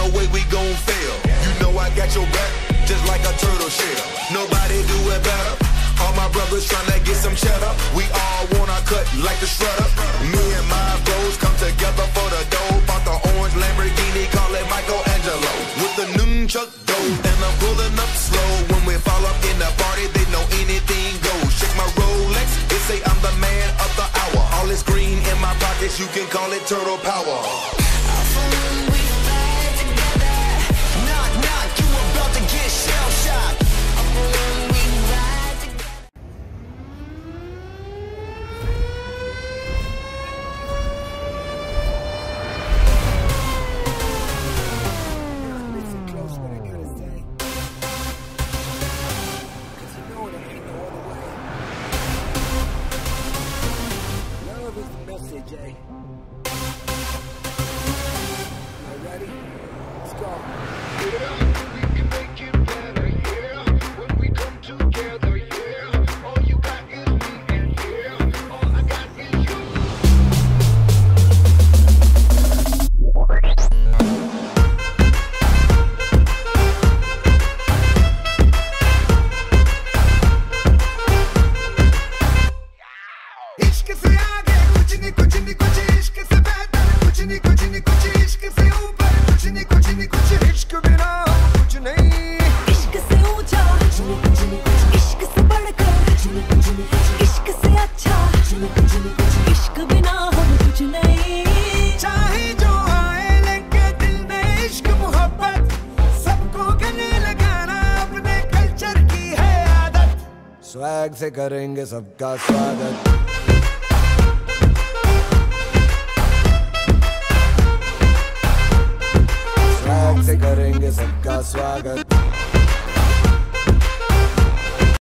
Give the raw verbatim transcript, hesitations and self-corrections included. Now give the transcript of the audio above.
way we gon' fail. You know I got your back, just like a turtle shell. Nobody do it better. All my brothers tryna get some cheddar. We all wanna cut like the shredder. Me and my bros come together for the dough. Bought the orange Lamborghini, call it Michelangelo. With the nunchuck dough, and I'm pulling up slow. When we fall up in the party, they know anything goes. Check my Rolex, they say I'm the man of the hour. All this green in my pockets, you can call it turtle power. Jay. You ready? Let's go. Yeah, we can make it better, yeah. When we come together, yeah. All you got is me, and yeah, all I got is you. इश्क से आगे कुछ नहीं कुछ नहीं कुछ इश्क से बेहतर कुछ नहीं कुछ नहीं कुछ इश्क से ऊपर कुछ नहीं कुछ नहीं कुछ इश्क बिना कुछ नहीं इश्क से ऊंचा कुछ नहीं कुछ नहीं कुछ इश्क से बढ़कर कुछ नहीं कुछ नहीं कुछ इश्क से अच्छा कुछ नहीं कुछ नहीं कुछ इश्क बिना हम कुछ नहीं चाहे जो आए लेके दिल में इश्क मोहब्बत सबको गले लगाना अपने कल्चर की है आदत स्वैग से करेंगे सबका स्वागत से करेंगे सबका स्वागत